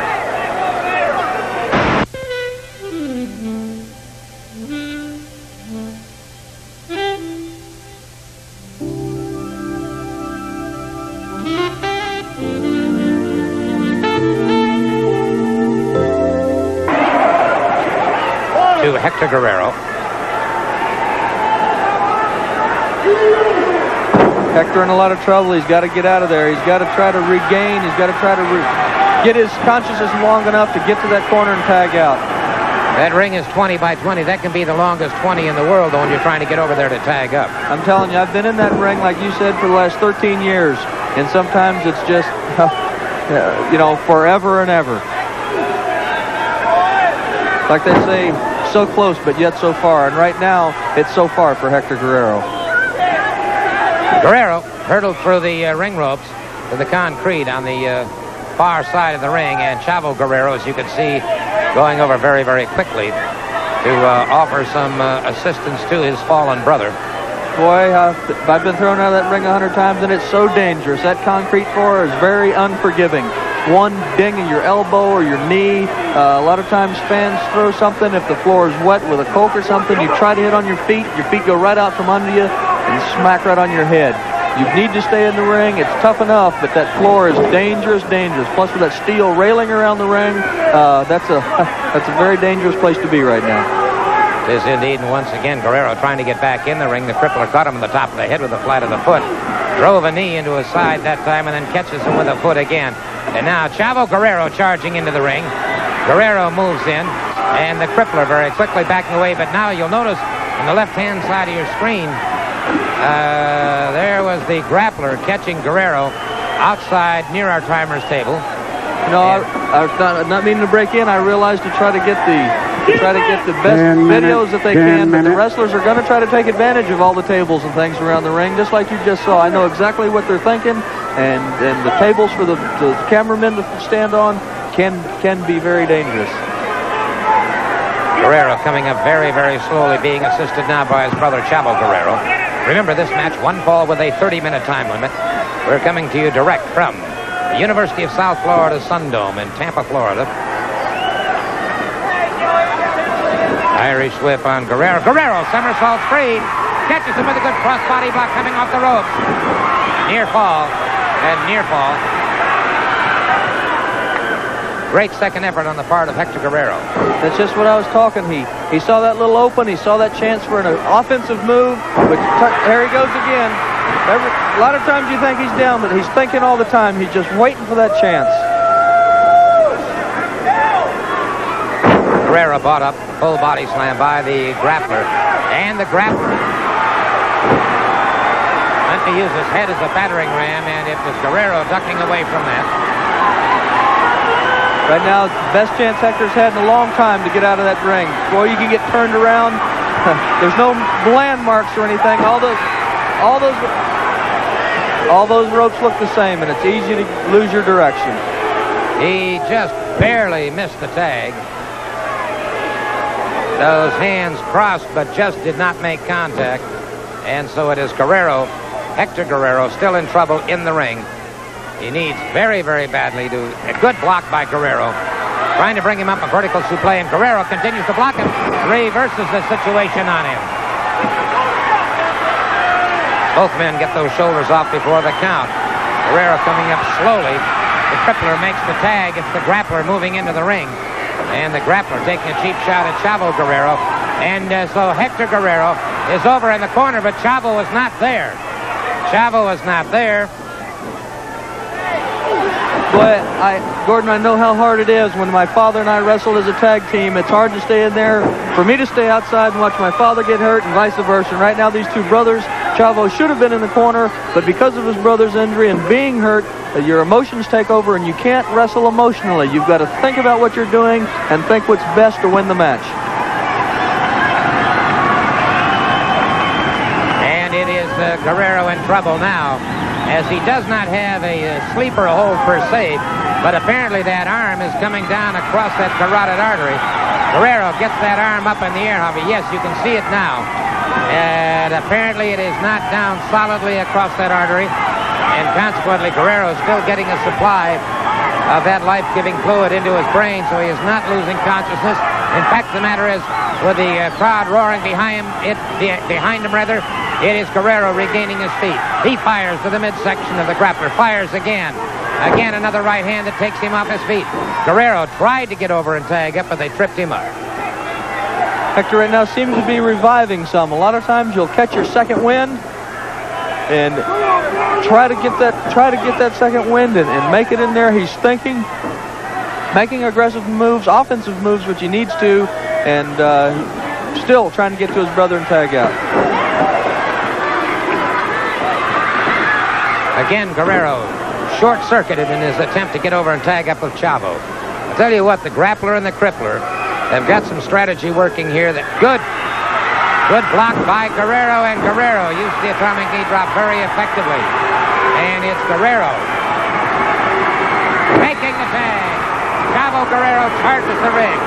To Hector Guerrero. Hector in a lot of trouble. He's got to get out of there. He's got to try to regain. He's got to try to get his consciousness long enough to get to that corner and tag out. That ring is 20 by 20. That can be the longest 20 in the world when you're trying to get over there to tag up. I'm telling you, I've been in that ring, like you said, for the last 13 years. And sometimes it's just, you know, forever and ever. Like they say, so close, but yet so far. And right now, it's so far for Hector Guerrero. Guerrero hurtled through the ring ropes to the concrete on the far side of the ring, and Chavo Guerrero, as you can see, going over very, very quickly to offer some assistance to his fallen brother. Boy, I've been thrown out of that ring 100 times, and it's so dangerous. That concrete floor is very unforgiving. One ding in your elbow or your knee. A lot of times fans throw something. If the floor is wet with a Coke or something, you try to hit on your feet go right out from under you and smack right on your head. You need to stay in the ring. It's tough enough, but that floor is dangerous, dangerous. Plus with that steel railing around the ring, that's a very dangerous place to be right now. It is indeed, and once again, Guerrero trying to get back in the ring. The crippler caught him on the top of the head with the flat of the foot. Drove a knee into his side that time and then catches him with a foot again. And now Chavo Guerrero charging into the ring. Guerrero moves in, and the crippler very quickly backing away. But now you'll notice on the left-hand side of your screen, There was the grappler catching Guerrero outside near our timer's table. You know, I was not meaning to break in. I realized to try to get the best videos that they can. But the wrestlers are going to try to take advantage of all the tables and things around the ring, just like you just saw. I know exactly what they're thinking, and the tables for the cameramen to stand on can be very dangerous. Guerrero coming up very, very slowly, being assisted now by his brother Chavo Guerrero. Remember this match, one fall with a 30-minute time limit. We're coming to you direct from the University of South Florida Sundome in Tampa, Florida. Irish whip on Guerrero. Guerrero somersaults free. Catches him with a good cross-body block coming off the ropes. Near fall. And near fall. Great second effort on the part of Hector Guerrero. That's just what I was talking. He saw that little open. He saw that chance for an offensive move. But here he goes again. A lot of times you think he's down, but he's thinking all the time. He's just waiting for that chance. Guerrero bought up, full body slam by the grappler. And the grappler went to use his head as a battering ram, and it was Guerrero ducking away from that. Right now, it's the best chance Hector's had in a long time to get out of that ring. Before you can get turned around, there's no landmarks or anything. All those ropes look the same, and it's easy to lose your direction. He just barely missed the tag. Those hands crossed, but just did not make contact. And so it is Guerrero, Hector Guerrero, still in trouble in the ring. He needs very, very badly to... A good block by Guerrero. Trying to bring him up a vertical suplex, and Guerrero continues to block him. Reverses the situation on him. Both men get those shoulders off before the count. Guerrero coming up slowly. The crippler makes the tag. It's the grappler moving into the ring. And the grappler taking a cheap shot at Chavo Guerrero. And so Hector Guerrero is over in the corner, but Chavo was not there. Chavo was not there. Boy, Gordon, I know how hard it is. When my father and I wrestled as a tag team, it's hard to stay in there. For me to stay outside and watch my father get hurt and vice versa. And right now, these two brothers, Chavo should have been in the corner, but because of his brother's injury and being hurt, your emotions take over, and you can't wrestle emotionally. You've got to think about what you're doing and think what's best to win the match. And it is Guerrero in trouble now, as he does not have a sleeper hold per se, but apparently that arm is coming down across that carotid artery. Guerrero gets that arm up in the air, Harvey. Yes, you can see it now. And apparently it is not down solidly across that artery, and consequently Guerrero is still getting a supply of that life-giving fluid into his brain, so he is not losing consciousness. In fact, the matter is, with the crowd roaring behind him, it is Guerrero regaining his feet. He fires to the midsection of the grappler, fires again. Again, another right hand that takes him off his feet. Guerrero tried to get over and tag up, but they tripped him up. Hector right now seems to be reviving some. A lot of times you'll catch your second wind and try to get that second wind and make it in there. He's thinking, making aggressive moves, offensive moves, which he needs to, and still trying to get to his brother and tag out. Again, Guerrero short-circuited in his attempt to get over and tag up with Chavo. I'll tell you what, the grappler and the crippler have got some strategy working here. Good block by Guerrero, and Guerrero used the atomic knee drop very effectively. And it's Guerrero making the tag. Chavo Guerrero charges the ring.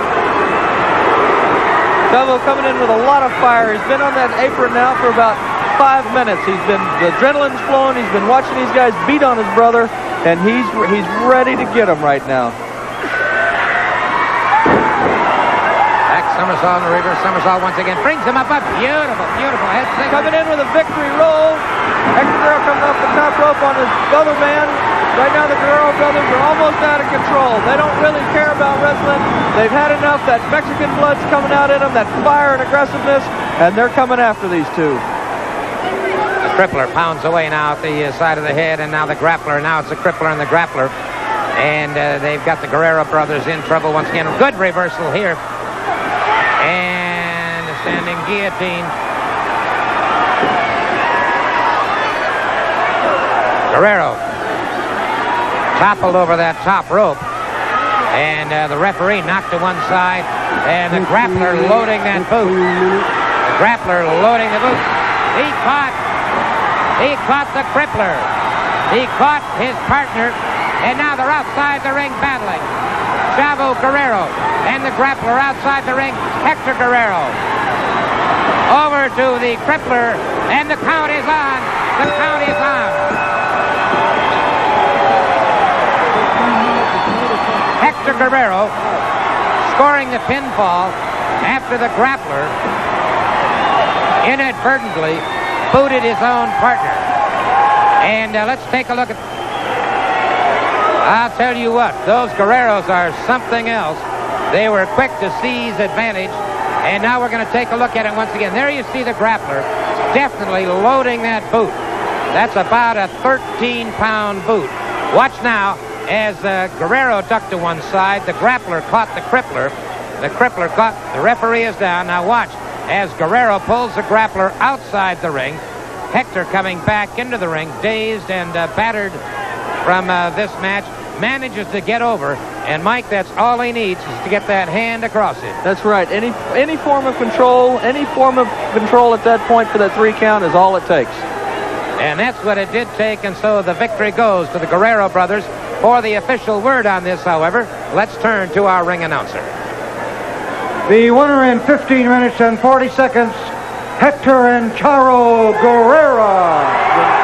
Chavo coming in with a lot of fire. He's been on that apron now for about 5 minutes. The adrenaline's flowing. He's been watching these guys beat on his brother, and he's ready to get him right now. Somersault and the reverse somersault once again. Brings him up. Beautiful, beautiful head signal. Coming in with a victory roll. Hector Guerrero coming off the top rope on his brother man. Right now the Guerrero brothers are almost out of control. They don't really care about wrestling. They've had enough. That Mexican blood's coming out in them, that fire and aggressiveness, and they're coming after these two. The crippler pounds away now at the side of the head, and now the grappler. Now it's the crippler and the grappler. And they've got the Guerrero brothers in trouble once again. Good reversal here. And a standing guillotine. Guerrero toppled over that top rope, and the referee knocked to one side, and the grappler loading that boot. The grappler loading the boot. He caught the crippler. He caught his partner, and now they're outside the ring battling. Chavo Guerrero and the grappler outside the ring. Hector Guerrero over to the crippler, and the count is on. The count is on. Hector Guerrero scoring the pinfall after the grappler inadvertently booted his own partner. And let's take a look at... I'll tell you what, those Guerreros are something else. They were quick to seize advantage, and now we're going to take a look at it once again. There you see the grappler definitely loading that boot. That's about a 13-pound boot. Watch now as Guerrero ducked to one side. The grappler caught the crippler. The crippler caught... The referee is down. Now watch as Guerrero pulls the grappler outside the ring. Hector coming back into the ring, dazed and battered from this match, manages to get over. And Mike, that's all he needs is to get that hand across it. That's right. Any form of control, at that point for that 3 count is all it takes. And that's what it did take, and so the victory goes to the Guerrero brothers. For the official word on this, however, let's turn to our ring announcer. The winner in 15 minutes and 40 seconds, Hector and Charo Guerrero.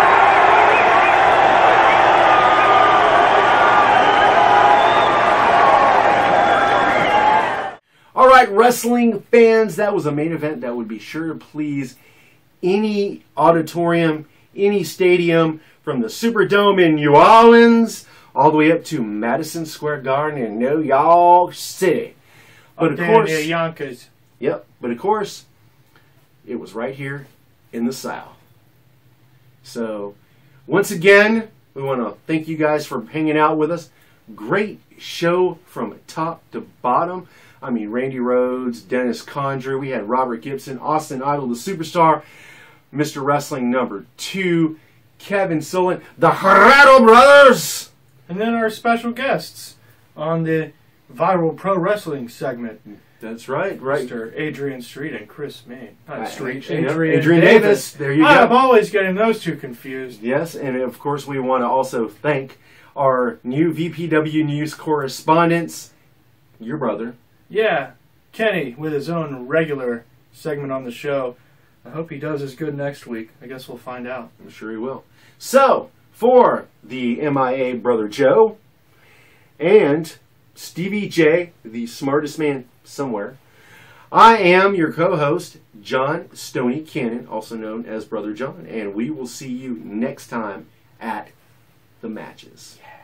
All right, wrestling fans, that was a main event that would be sure to please any auditorium, any stadium, from the Superdome in New Orleans all the way up to Madison Square Garden in New York City. But of course, Yonkers. Yep, but of course, it was right here in the South. So, once again, we want to thank you guys for hanging out with us. Great show from top to bottom. I mean, Randy Rhodes, Dennis Condrey, we had Robert Gibson, Austin Idol, the Superstar, Mr. Wrestling #2, Kevin Sullivan, the Herrero Brothers. And then our special guests on the Viral Pro Wrestling segment. That's right. Mr. Adrian Street and Chris Main. Adrian Davis. There you go. I'm always getting those two confused. Yes, and of course we want to also thank our new VPW News correspondents, your brother. Yeah, Kenny with his own regular segment on the show. I hope he does as good next week. I guess we'll find out. I'm sure he will. So, for the MIA Brother Joe and Stevie J, the smartest man somewhere, I am your co-host, John Stoney Cannon, also known as Brother John, and we will see you next time at the matches. Yeah.